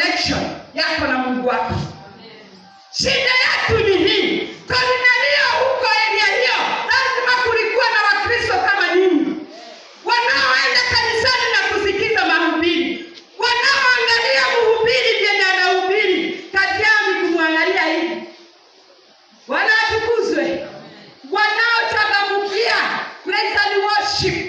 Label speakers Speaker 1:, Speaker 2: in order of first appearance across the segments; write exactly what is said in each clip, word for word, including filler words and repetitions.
Speaker 1: connection yako na Mungu wako. Shida yetu ni hii. Kornelio huko area hiyo, lazima kulikuwa na Wakristo kama nini, wanaoenda kanisani na kusikiza mahubiri, wanaoangalia mhubiri vyenye anahubiri, kazi yao ni kumwangalia hivi. Wanatukuzwe. Wanaochangamkia praise and worship,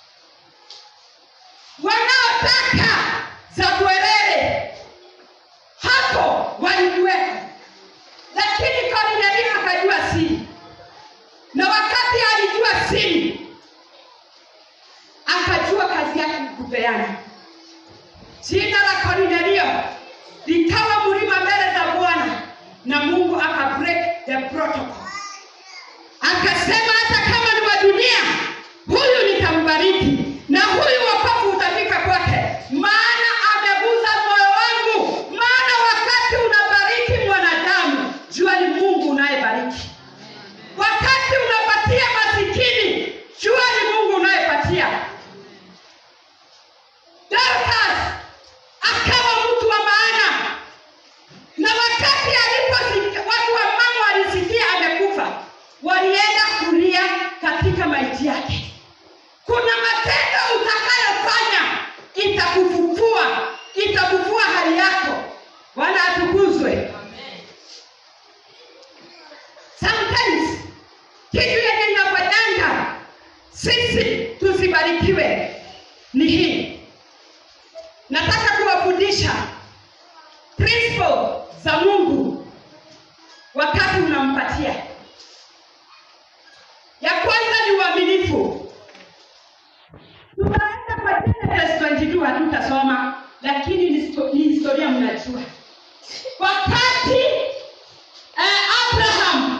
Speaker 1: wanaotaka za bwerere, hapo walikuwepo. Lakini Kornelio akajua siri, na wakati alijua siri, akajua kazi yake ni kupeana. Jina la Kornelio likawa mlima mbele za Bwana, na Mungu aka break the protocol. Akasema hata kama ni wa dunia, huyu nitambariki, na huyu wokovu utafika kwake, maana ameguza moyo wangu. Maana wakati unabariki mwanadamu, jua ni Mungu unayebariki. Wakati unapatia masikini, jua ni Mungu unayepatia. Dorcas akawa mtu wa maana, na wakati aliposikia, watu wa mama walisikia amekufa, walienda kulia katika maiti yake. Kuna matendo utakayofanya itakufufua, itakufufua hali yako. Bwana atukuzwe. Sometimes kitu yenye inafanyanga sisi tusibarikiwe ni hii. Nataka kuwafundisha principle za Mungu wakati unampatia. Ya kwanza ni uaminifu. Tunaenda kwa Genesis ishirini na mbili, hatutasoma, lakini ni historia mnajua. Wakati eh, Abraham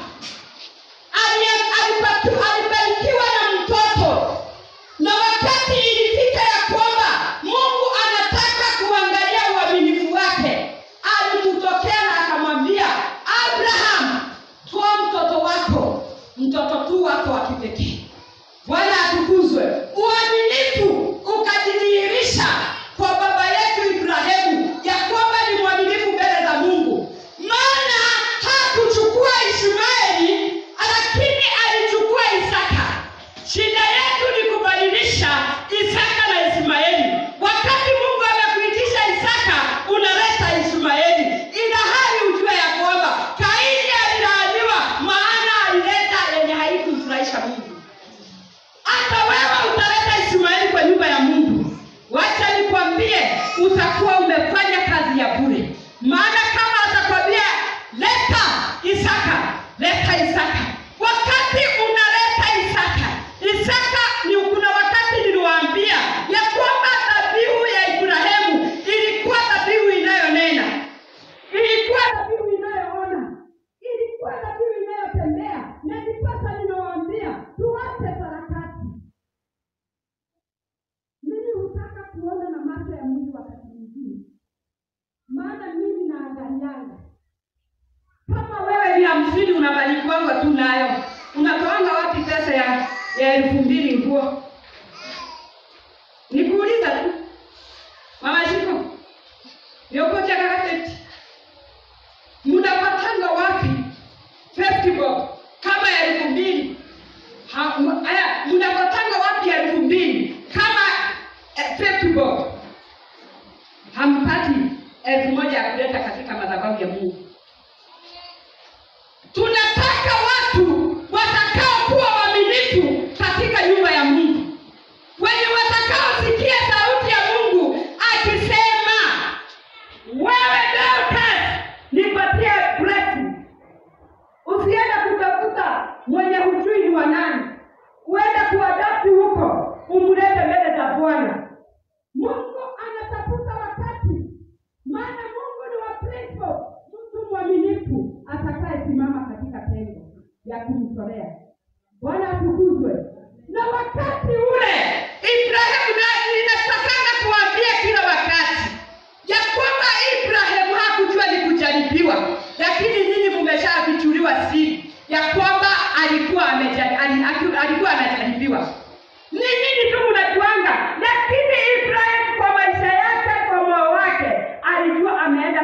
Speaker 1: alibarikiwa na mtoto, na wakati ilifika ya kwamba Mungu anataka kuangalia uaminifu wake, alimtokea na akamwambia Abraham, toa mtoto wako, mtoto tu wako wa kipekee. Bwana atukuzwe. Uaminifu ukadhihirisha kwa baba yetu Ibrahimu ya kwamba ni mwaminifu mbele za Mungu. Maana hakuchukua Ishmaeli, lakini alichukua Isaka. Shida yetu ni kubadilisha Isaka na Ishmaeli. Wakati Mungu amekuitisha Isaka, unaleta Ishmaeli. Ila hali ujue ya kwamba Kaini alilaaniwa, maana alileta yenye haikumfurahisha Mungu. Hata wewe utaleta Ishmaeli kwa nyumba ya Mungu, wacha nikwambie, utakuwa umefanya kazi ya bure. Maana kama atakwambia leta Isaka, leta Isaka. Wakati unaleta Isaka, Isaka ni kuna wakati niliwaambia ya kwamba dhabihu ya Ibrahimu ilikuwa dhabihu inayonena, ilikuwa dhabihu inayoona, ilikuwa dhabihu inayotembea. Na sasa ninawaambia tuache sarakati. Mimi hutaka kuona na macho ya mwili wakati mwingine, maana mimi naangalianga. Kama wewe ni hamsini unabarikiwa tu nayo, unatoanga wapi pesa ya ya elfu mbili nguo? Nikuuliza tu, mama Shiko, niokoja kakati, mnapatanga wapi festival kama ya elfu mbili? Haya, mnapatanga wapi ya elfu mbili kama eh, festival? Hampati elfu moja ya kuleta katika madhabahu ya Mungu. Tunataka watu watakao kuwa waaminifu katika nyumba ya Mungu, wenye watakao sikia sauti ya Mungu akisema, wewe Dorcas, nipatie blessing. Usiende kutafuta mwenye hujui ni wa nani, uende kuadapti huko, umlete mbele za Bwana. Mungu anatafuta wakati, maana Mungu ni wa principle. Mtu mwaminifu atakaye simama katika pengo ya kumtolea. Bwana atukuzwe. Na wakati ule Ibrahimu, na ninatakana kuambia kila wakati ya kwamba Ibrahimu hakujua ni kujaribiwa, lakini nyinyi mmeshafichuliwa siri ya kwamba alikuwa amejaribiwa, alikuwa anajaribiwa. Ni nini tu mnajuanga, lakini Ibrahimu kwa maisha yake, kwa moyo wake, alijua ameenda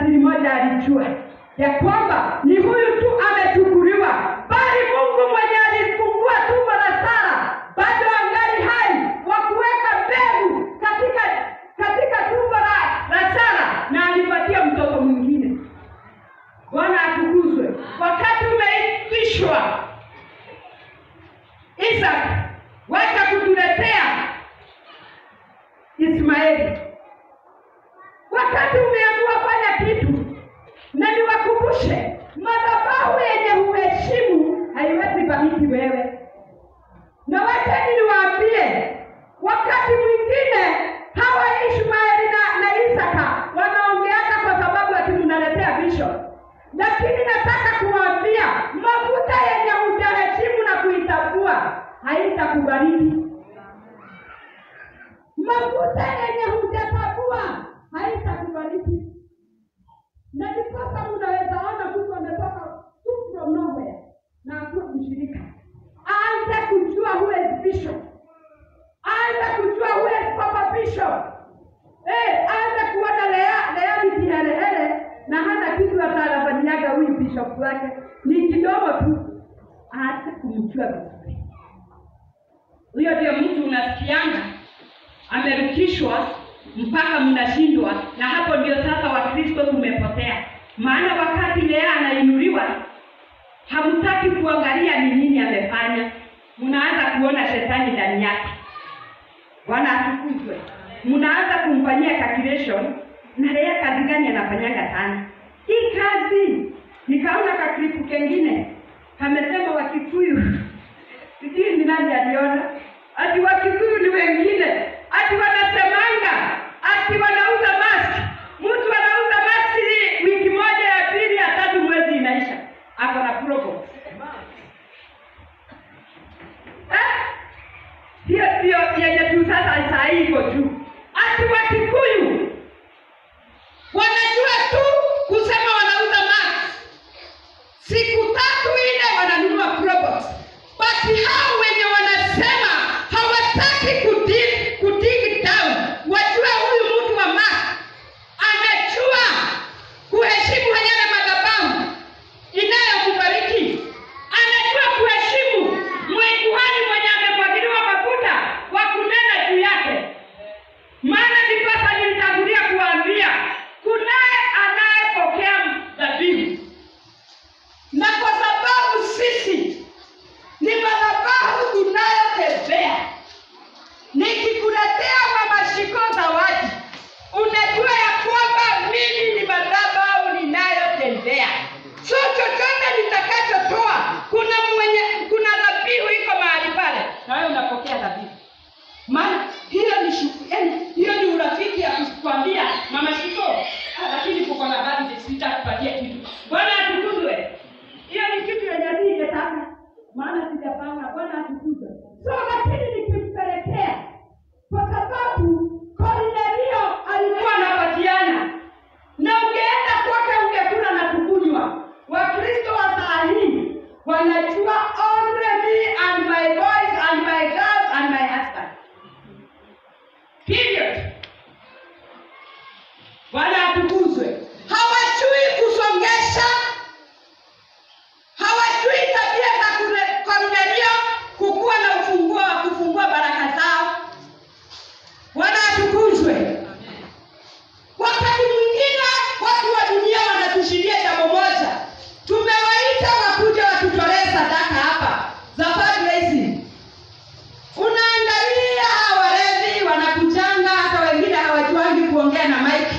Speaker 1: siri moja alijua, ya kwamba ni huyu tu amechukuliwa, bali Mungu mwenye alifungua tumbo la Sara bado angali hai wa kuweka mbegu katika katika tumbo la, la Sara, na alipatia mtoto mwingine. Bwana atukuzwe. Wakati umeitishwa Isaac, wacha kutuletea Ismaeli. Wakati umeamua fanya kitu, na niwakumbushe, madhabahu yenye uheshimu haiwezi bariki wewe. Na wacha niwaambie, wakati mwingine hawa Ishmaeli na, na Isaka wanaongeana kwa sababu ati mnaletea bishop. Lakini nataka kuwaambia, mafuta yenye hujaheshimu na kuitambua haitakubariki. Mafuta yenye hujatambua haitakubariki. Na ndiposa unaweza ona mtu ametoka from nowhere na akuwa mshirika. Aanze kujua who is bishop. Aanze kujua who is papa bishop. Eh, aanze kuona lea lea ni kihelehele na hana kitu atarafanyaga huyu bishop wake. Ni kidogo tu. Aanze kumjua vizuri. Huyo ndio mtu unasikianga amerukishwa mpaka mnashindwa, na hapo ndio sasa Wakristo tumepotea. Maana wakati Lea anainuliwa, hamtaki kuangalia ni nini amefanya. Mnaanza kuona shetani ndani yake. Bwana atukuzwe. Mnaanza kumfanyia calculation, na Lea kazi gani anafanyanga sana? Hii kazi, nikaona kaklipu kengine kamesema Wakikuyu. Sijui ni nani aliona. Ati Wakikuyu ni wengine. Ati wanasemanga, ati wanauza maski. Mtu anauza maski wiki moja, ya pili, ya tatu, mwezi inaisha. Ako na probo. Eh? Hiyo hiyo yenye tu sasa saa hii iko juu. Ati Wakikuyu wanajua tu kusema wanauza maski. Siku tatu ile wananunua probo. Basi hao wenye wanasema hawataki kudili kudigi down, wajua huyu mtu wa maski anajua kuheshimu hanyana madhabahu inayombariki. Anajua kuheshimu mwikuhani mwenye amemwagiliwa mafuta wa kunena juu yake. Maana nipasa nilitangulia kuambia, kunaye anayepokea dhabihu. Na kwa sababu sisi ni madhabahu tunayotembea, nikikuletea mama Shiko zawadi, unajua ya kwamba mimi ni madhabahu ninayotembea. So chochote nitakachotoa, kuna mwenye kuna dhabihu iko mahali pale, na wewe unapokea dhabihu. Maana hiyo ni shukrani, hiyo ni urafiki ya kukwambia mama Shiko, ah, lakini kuko na habari sitakupatia kitu. Bwana atukuzwe. Hiyo ni kitu yenye ningetaka, maana sijapanga. Bwana atukuzwe. So lakini nikimpelekea, kwa sababu Kornelio alikuwa anapatiana, na ungeenda kwake ungekula na kukunywa. Wakristo wa saa hii wanajua only me and my boys and my girls and my husband. Period. Bwana atukuzwe. Hawajui kusongesha, hawajui tabia za Kornelio kukuwa na ufunguo wa kufungua baraka zao. Bwana atukuzwe. Wakati mwingine watu wa dunia wanatushindia jambo moja. Tumewaita wakuja watutolee sadaka hapa za fundraising. Unaangalia walevi wanakujanga, hata wengine hawajuangi kuongea na mic.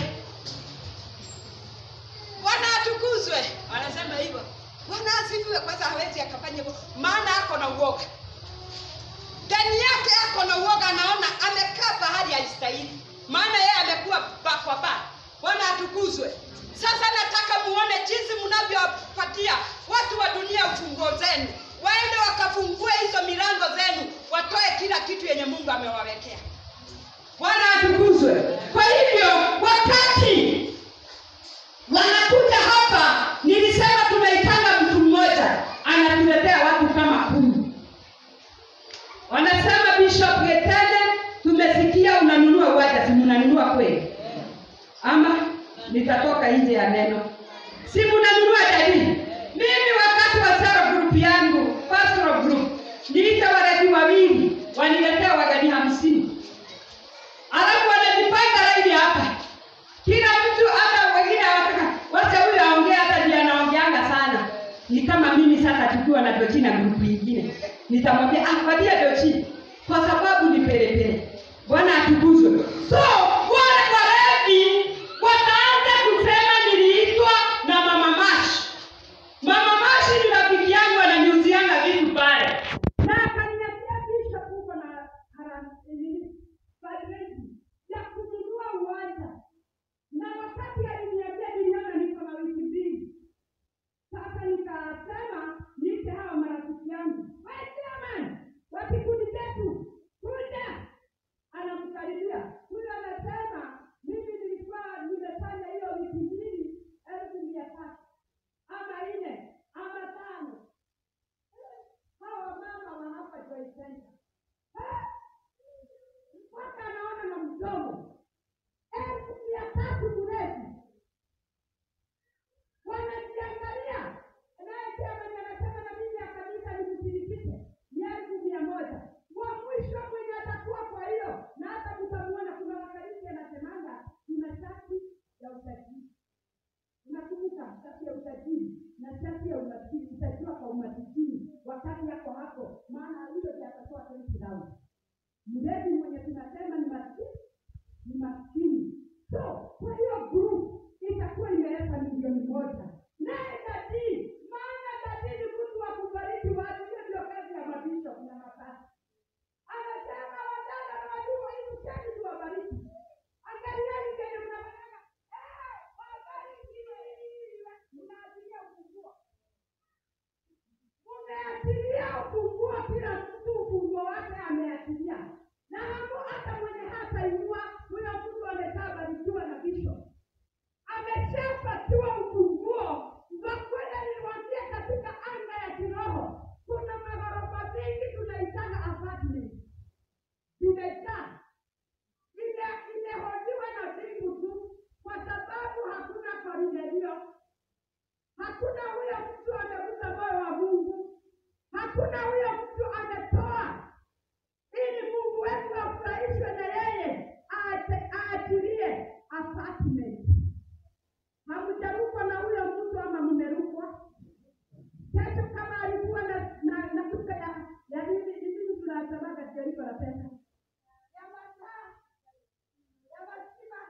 Speaker 1: Bwana atukuzwe. Wanasema hivyo. Bwana asifiwe. Kwanza hawezi akafanya hivyo, maana ako na uoga. Ndani yake ako na uoga, anaona amekaa pahali haistahili. Maana yeye amekuwa bakwa ba. Bwana atukuzwe. Sasa nataka muone jinsi mnavyopatia watu wa dunia ufunguo zenu. Waende wakafungue hizo milango zenu, watoe kila kitu yenye Mungu amewawekea. Bwana atukuzwe. Kwa hivyo wakati wanakuja hapa, nilisema tumeitanga mtu mmoja, anatuletea watu kama kumi. Wanasema Bishop Getende, tumesikia unanunua waja, si mnanunua kweli? Ama nitatoka nje ya neno. Si mnanunua dalili. Mimi wakati wa Sara group yangu, pastoral group, nilita wageni wawili, waniletea wageni hamsini. Alafu wanajipanga laini hapa. Kila mtu hata wengine wataka, wacha huyu aongea hata ndiye anaongeanga sana. Ni kama mimi sasa tukiwa na Dochi na group nyingine. Nitamwambia ah, wadia Dochi kwa sababu ni pelepele. Bwana atukuzwe. So, wale walevi wataanza kusema niliitwa na Mama Mashi. Mama Mashi ni rafiki yangu, ananiuzianga vitu pale. Na akaniambia kisha kuko na harambee ya kununua uwanja. Na wakati aliniambia niliona niko na wiki mbili. Sasa nikasema nite hawa marafiki yangu. Wewe jamani, wakikundi zetu, kuja. Anamkaribia. Huyu anasema mimi nilikuwa nimefanya hiyo wiki mbili elfu mia tatu. Ama nne, ama tano. Hawa mama wa hapa Joy Center. Waka anaona na mdomo. Elfu mia tatu kurezi. Wanajiangalia. Anayesema ni anasema na mimi akabisa nimshirikishe. Ni elfu mia moja. Kwa mwisho mwenye atakuwa kwa hiyo. Na hata mtamuona kuna makanisa yanasemanga kuna shati ya utajiri. Unakumbuka shati ya utajiri na shati ya umaskini. Utajua kwa umaskini wakati yako hapo. Maana hiyo ndiyo atatoa twenty thousand. Mlevi mwenye tunasema ni maskini, ni maskini. So, kwa hiyo group itakuwa imeleta milioni moja. Naye dadii, maana dadii ni mtu wa kubariki watu. Hiyo ndio kazi ya mabisho na mapasi. Anasema wadada na watu wa hivi chani tuwabariki. Angalieni kwenye mnafanya. Eh, wabariki wewe. Mnaachilia ufunguo. Umeachilia ufunguo, kila mtu ufunguo wake ameachilia. Na hapo hata mwenye hata inua, huyo mtu ameshabarikiwa na bisho. Ameshapatiwa ufunguo. Kwa kweli niliwaambia katika anga ya kiroho, kuna maghorofa mengi tunaitana apartment. Imejaa. Ime imehojiwa na bingu tu kwa sababu hakuna korinelio. Hakuna huyo mtu ameuza moyo wa Mungu. Hakuna huyo mtu ametoa ili Mungu wetu afurahishwe na yeye aachilie apartment. Hamjarukwa na huyo mtu ama mmerukwa? Kesho kama alikuwa na na na kuka ya ya nini nini tunasema katika hilo la pesa. Ya masaa. Ya masima.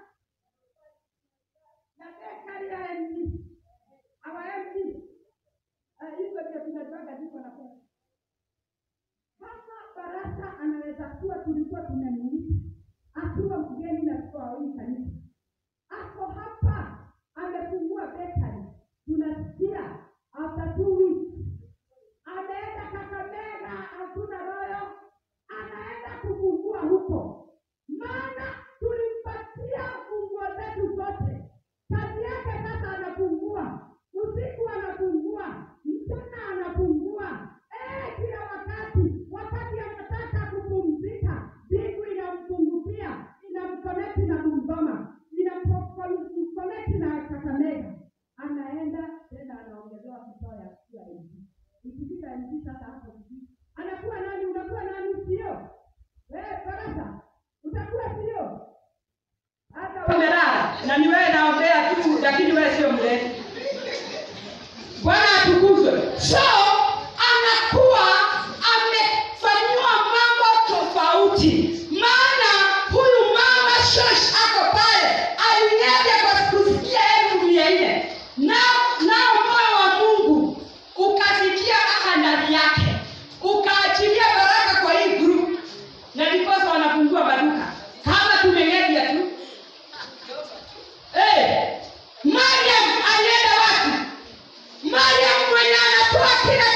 Speaker 1: Ya bekari ya M D. Awa M D. Ah, hizo ndio tunataka ziko na pesa. Kama Baraka anaweza kuwa tulikuwa tumemuita akiwa mgeni na kwa hii kanisa. Hapo hapa amefungua bekari. Tunasikia after two weeks. Anaenda Kakamega, hakuna royo. Anaenda kufungua huko. Maana tulimpatia funguo zetu zote. Kazi yake sasa anafungua. Usiku anafungua. Mchana anafungua. Eh, kila wakati. Wakati anataka kupumzika. Bingu inamfungukia. Inamconnect na Bungoma. Inamconnect na Kakamega. Anaenda tena anaongezewa kitoa ya kia hivi. Ikifika hivi sasa hapo hivi. Anakuwa nani? Unakuwa nani sio? Eh, Baraka. Utakuwa sio? Hata umelala na ni wewe naongea tu lakini wewe sio mlevi. Bwana atukuzwe. So, anakuwa amefanywa mambo tofauti. Maana huyu mama shosh ako pale. Alinyega kwa kusikia elfu mia nne. Na nao moyo wa Mungu ukasikia aha ndani yake. Ukaachilia baraka kwa hii group. Na ndiposa wanafungua maduka. Kama tumengedia tu. Eh, Mariam alienda wapi? Mariam mwenye anatoa kila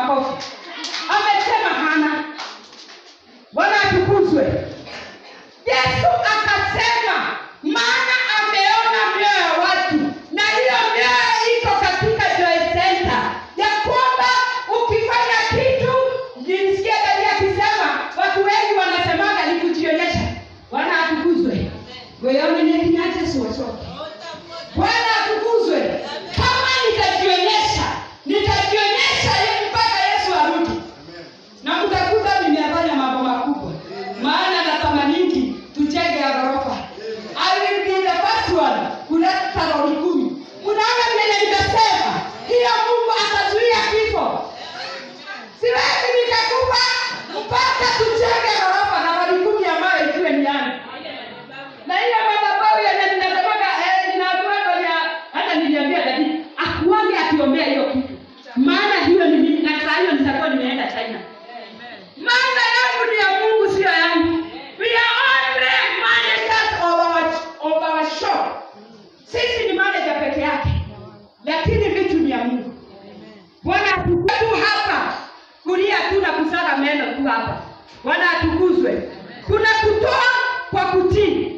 Speaker 1: makofi. Amesema hana. Bwana atukuzwe. Yesu akasema maana ameona mioyo ya watu, na hiyo mioyo iko katika Joy Center, ya kwamba ukifanya kitu, jinsikia Daudi akisema, watu wengi wanasemaga ni kujionyesha. Bwana atukuzwe. Wewe ni kinyaje siwacho. Bwana atukuzwe. Kama nitajionyesha, nitajionyesha mpaka Yesu arudi. Na mtakuta nimefanya mambo makubwa. Maana natamaningi tujenge ya ghorofa. I will be the first one kuleta taroli kumi. Unaona vile nimesema, hiyo Mungu atazuia kifo. Siwezi nikakufa mpaka tujenge ghorofa na taroli kumi ambayo ikiwe ni yangu. Na hiyo madhabahu ya ninasemaga eh ninaambiwa ya hata niliambia dadi akuange akiombea hiyo kitu. Maana hiyo ni mimi na saa hiyo nitakuwa nimeenda China. Maana yangu ni ya Mungu, sio yangu. We are only managers of our, of our shop. Sisi ni manager peke yake, lakini vitu ni ya Mungu. Bwana atukuzwe. Hapa kulia tu na kusaga meno tu hapa. Bwana atukuzwe. Kuna kutoa kwa kutii.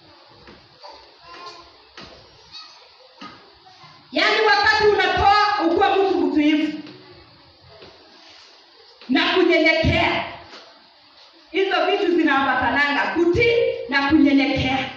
Speaker 1: Yaani wakati unatoa ukuwa mtu mtuifu na kunyenyekea. Hizo vitu zinaambatananga, kutii na kunyenyekea.